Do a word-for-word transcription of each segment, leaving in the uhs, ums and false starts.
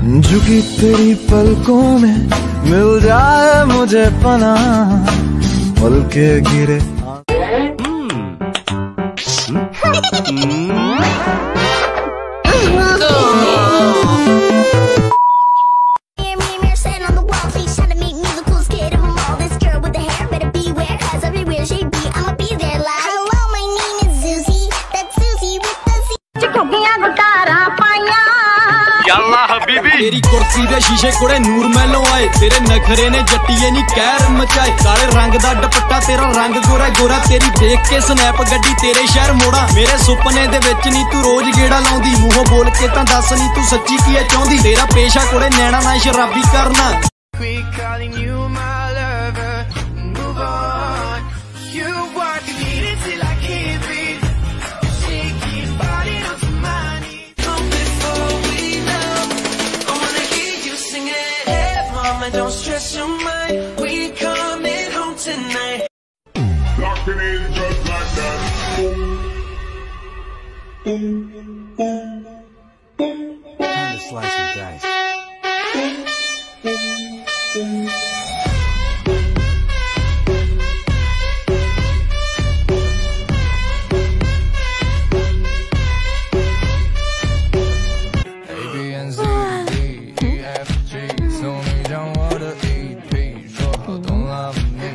झुकी तेरी पलकों में मिल जाए मुझे पनाह, पल के गिरे तेरी कुर्सी दे शीशे कोड़े नूर महलों आए, तेरे नखरे ने जट्टिए नी कहर मचाए। काले रंग दा दुपट्टा तेरा रंग गोरा गोरा, तेरी देख के स्नैप गड्डी तेरे शहर मोड़ा। मेरे सुपने दे विच नी तू रोज गेड़ा लाउंदी, मूंहों बोल के तां दस नी तू सच्ची की है चाहुंदी। तेरा पेशा कोड़े नैना ना शराबी करना। Don't stress your mind, we coming home tonight. Locking in just like that. Boom, boom, boom, boom. Time to slice and dice. Boom, boom, boom. Don't love me.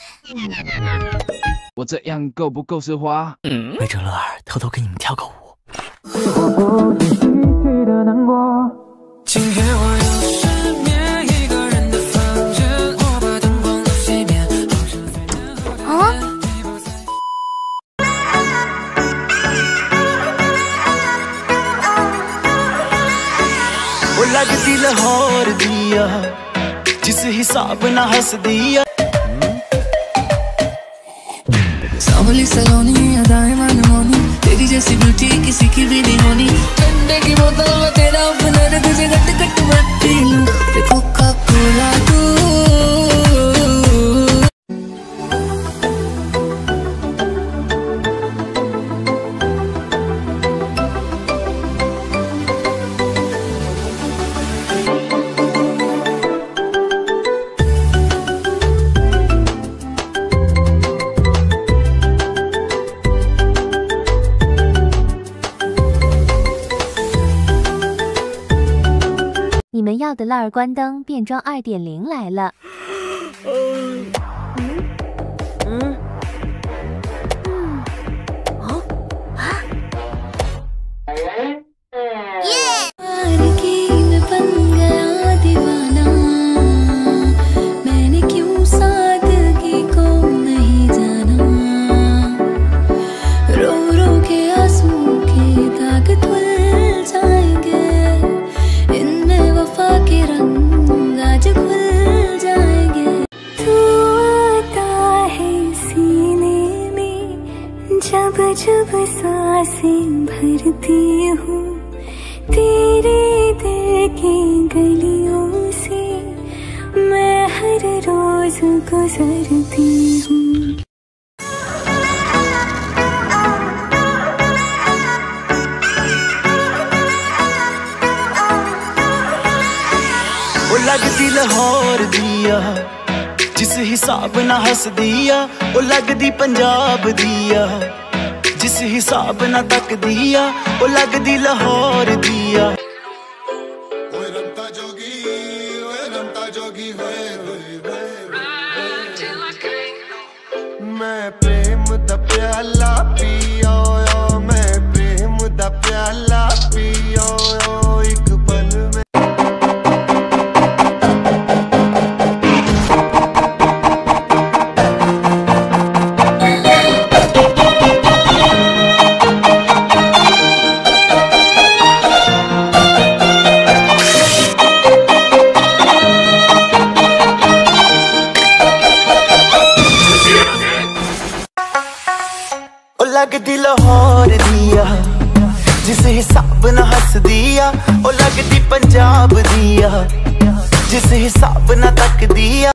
我这样够不够奢华？ 围着乐儿偷偷给你们跳个舞。 今夜我又失眠，一个人的房间，我把灯光都熄灭。啊！ वो लगती लाहौर दिया, जिस हिसाब ना हंस दिया। सांवली सलोनी अदाएं मनमोनी, तेरी जैसी ब्यूटी किसी की भी नहीं होनी। ठंडे की बोतल में तेरा अपना तुझे गट गट मैं पी लूं, कोका कोला तू। 你们要的蜡儿关灯变装 二点零 来了。嗯嗯嗯哦啊！耶！ जब जब सांसें भरती हूँ तेरे दिल की गलियों से, मैं हर रोज गुजरती हूँ। वो लगती लाहौर दिया, जिस हिसाब ना हंस दिया। वो लगदी पंजाब दिया, जिस हिसाब ना तक दिया। वो लगदी लाहौर दिया। ओए रमता जोगी, ओए रमता जोगी, होए मैं प्रेम दा प्याला पियो, मैं प्रेम दा प्याला पियो एक पल में। लगदी लाहौर दिया, जिस हिसाब ना हंस दिया। ओ लगदी पंजाब दिया, जिस हिसाब ना तक दिया।